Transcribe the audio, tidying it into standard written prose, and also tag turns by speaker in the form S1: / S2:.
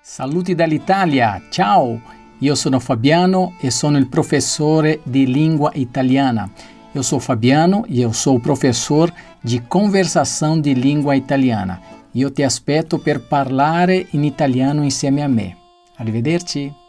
S1: Saluti dall'Italia, ciao! Io sono Fabiano e sono il professore di lingua italiana. Eu sou Fabiano e eu sou o professor de conversação de língua italiana. Io ti aspetto per parlare in italiano insieme a me. Arrivederci!